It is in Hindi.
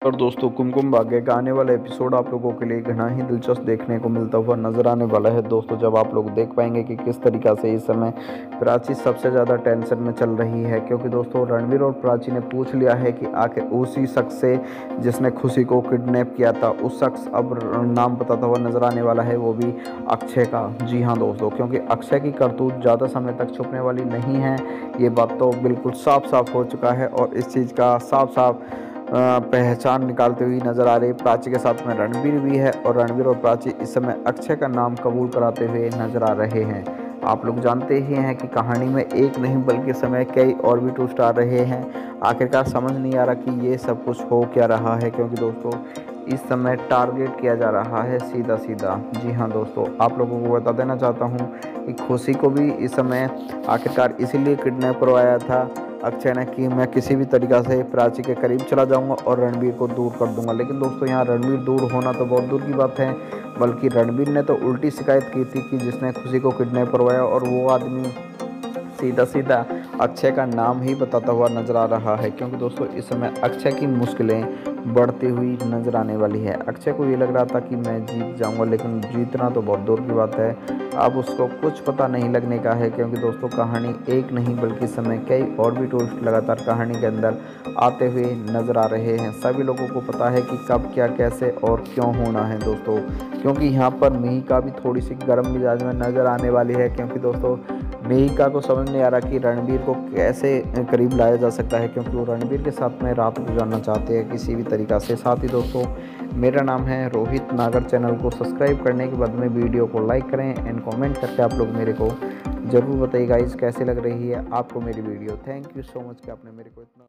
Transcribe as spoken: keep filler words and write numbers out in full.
और दोस्तों कुमकुम भाग्य का आने वाला एपिसोड आप लोगों के लिए घना ही दिलचस्प देखने को मिलता हुआ नजर आने वाला है दोस्तों। जब आप लोग देख पाएंगे कि किस तरीक़ा से इस समय प्राची सबसे ज़्यादा टेंशन में चल रही है, क्योंकि दोस्तों रणवीर और प्राची ने पूछ लिया है कि आखिर उसी शख्स से जिसने खुशी को किडनैप किया था, उस शख्स अब नाम बताता हुआ नजर आने वाला है, वो भी अक्षय का। जी हाँ दोस्तों, क्योंकि अक्षय की करतूत ज़्यादा समय तक छुपने वाली नहीं है, ये बात तो बिल्कुल साफ साफ हो चुका है। और इस चीज़ का साफ साफ पहचान निकालते हुए नजर आ रही प्राची के साथ में रणवीर भी है, और रणवीर और प्राची इस समय अक्षय का नाम कबूल कराते हुए नजर आ रहे हैं। आप लोग जानते ही हैं कि कहानी में एक नहीं बल्कि समय कई और भी ट्विस्ट आ रहे हैं। आखिरकार समझ नहीं आ रहा कि ये सब कुछ हो क्या रहा है, क्योंकि दोस्तों इस समय टारगेट किया जा रहा है सीधा सीधा। जी हाँ दोस्तों, आप लोगों को बता देना चाहता हूँ कि खुशी को भी इस समय आखिरकार इसीलिए किडनैप करवाया था अक्षय ने कि मैं किसी भी तरीक़ा से प्राची के करीब चला जाऊंगा और रणवीर को दूर कर दूंगा। लेकिन दोस्तों यहाँ रणवीर दूर होना तो बहुत दूर की बात है, बल्कि रणवीर ने तो उल्टी शिकायत की थी कि जिसने खुशी को किडनैप करवाया, और वो आदमी सीधा सीधा अक्षय का नाम ही बताता हुआ नजर आ रहा है। क्योंकि दोस्तों इस समय अक्षय की मुश्किलें बढ़ती हुई नजर आने वाली है। अक्षय को ये लग रहा था कि मैं जीत जाऊंगा, लेकिन जीतना तो बहुत दूर की बात है, अब उसको कुछ पता नहीं लगने का है। क्योंकि दोस्तों कहानी एक नहीं बल्कि समय कई और भी ट्विस्ट लगातार कहानी के अंदर आते हुए नजर आ रहे हैं। सभी लोगों को पता है कि कब क्या कैसे और क्यों होना है दोस्तों, क्योंकि यहाँ पर मिहिका भी थोड़ी सी गर्म मिजाज में नजर आने वाली है। क्योंकि दोस्तों मिहिका को समझ नहीं आ रहा कि रणवीर को कैसे करीब लाया जा सकता है, क्योंकि वो रणवीर के साथ में रात गुजारना चाहते हैं किसी भी तरीक़ा से। साथ ही दोस्तों मेरा नाम है रोहित नागर, चैनल को सब्सक्राइब करने के बाद में वीडियो को लाइक करें एंड कमेंट करके आप लोग मेरे को ज़रूर बताइएगा इस कैसे लग रही है आपको मेरी video. Thank you so much कि आपने मेरे को इतना